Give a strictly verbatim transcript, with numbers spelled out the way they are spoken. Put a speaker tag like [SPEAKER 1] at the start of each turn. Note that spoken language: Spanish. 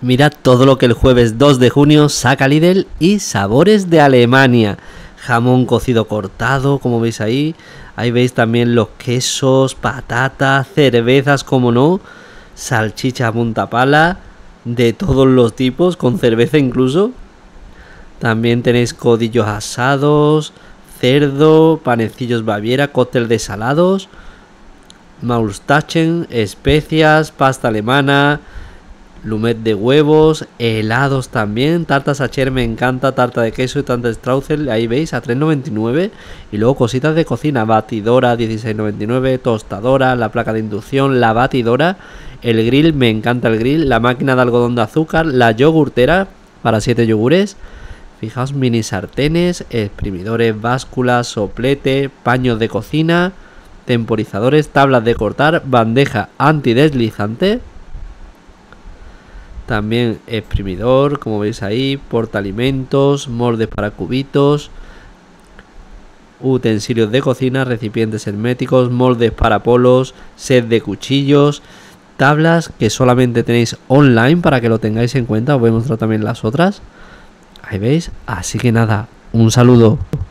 [SPEAKER 1] Mirad todo lo que el jueves dos de junio saca Lidl y sabores de Alemania. Jamón cocido cortado, como veis ahí. Ahí veis también los quesos, patatas, cervezas, como no. Salchicha a punta pala, de todos los tipos, con cerveza incluso. También tenéis codillos asados, cerdo, panecillos Baviera, cóctel de salados, Maultaschen, especias, pasta alemana, lumet de huevos, helados también, tartas Sacher me encanta, tarta de queso y tarta de Strauzel, ahí veis, a tres noventa y nueve. Y luego cositas de cocina, batidora dieciséis noventa y nueve, tostadora, la placa de inducción, la batidora, el grill, me encanta el grill, la máquina de algodón de azúcar, la yogurtera para siete yogures. Fijaos, mini sartenes, exprimidores, básculas, soplete, paños de cocina, temporizadores, tablas de cortar, bandeja antideslizante. También exprimidor, como veis ahí, portaalimentos, moldes para cubitos, utensilios de cocina, recipientes herméticos, moldes para polos, set de cuchillos, tablas que solamente tenéis online para que lo tengáis en cuenta. Os voy a mostrar también las otras. Ahí veis, así que nada, un saludo.